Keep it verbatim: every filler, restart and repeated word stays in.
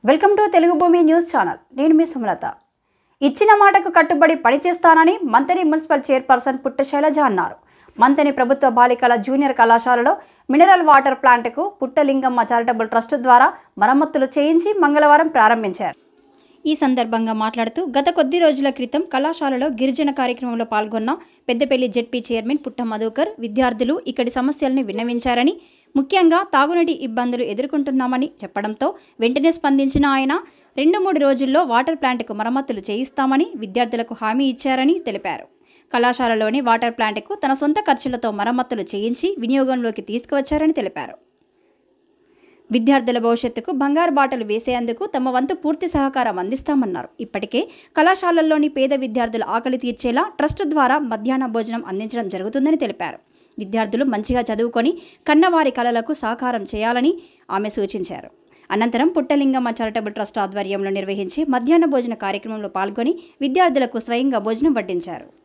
Welcome to Telugu భూమి news channel. నేను మీ సుమలత. ఇచ్చిన మాటకు కట్టుబడి పనిచేస్తానని మంతని మున్సిపల్ చైర్పర్సన్ పుట్ట శైలజ అన్నారు. మంతని ప్రభుత్వ బాలికల జూనియర్ కళాశాలలో మినరల్ వాటర్ ప్లాంట్కు పుట్టలింగమ్మ చారిటబుల్ ట్రస్ట్ ద్వారా మరమ్మతులు చేయించి మంగళవారం ప్రారంభించారు. ఈ సందర్భంగా మాట్లాడుతూ గత కొద్ది రోజుల క్రితం కళాశాలలో గిరిజన కార్యక్రమంలో పాల్గొన్న పెద్దపల్లి జెడ్పీ చైర్మన్ పుట్ట మధుకర్ విద్యార్థులు ఇక్కడి సమస్యల్ని విన్నవించారని, ముఖ్యంగా తాగునీటి ఇబ్బందులు ఎదుర్కొంటున్నామని చెప్పడంతో వెంటనే స్పందించిన ఆయన రెండు మూడు రోజుల్లో వాటర్ ప్లాంట్కు మరమ్మతులు చేయిస్తామని విద్యార్థులకు హామీ ఇచ్చారని తెలిపారు. కళాశాలలోని వాటర్ ప్లాంట్కు తన సొంత ఖర్చులతో మరమ్మతులు చేయించి వినియోగంలోకి తీసుకువచ్చారని తెలిపారు. విద్యార్థుల భవిష్యత్తుకు బంగారు బాటలు వేసేందుకు తమ వంతు పూర్తి సహకారం అందిస్తామన్నారు. ఇప్పటికే కళాశాలల్లోని పేద విద్యార్థుల ఆకలి తీర్చేలా ట్రస్ట్ ద్వారా మధ్యాహ్న భోజనం అందించడం జరుగుతుందని తెలిపారు. విద్యార్థులు మంచిగా చదువుకొని కన్నవారి కలలకు సహకారం చేయాలని ఆమె సూచించారు. అనంతరం పుట్టలింగమ్మ చారిటబుల్ ట్రస్ట్ ఆధ్వర్యంలో నిర్వహించి మధ్యాహ్న భోజన కార్యక్రమంలో పాల్గొని విద్యార్థులకు స్వయంగా భోజనం వడ్డించారు.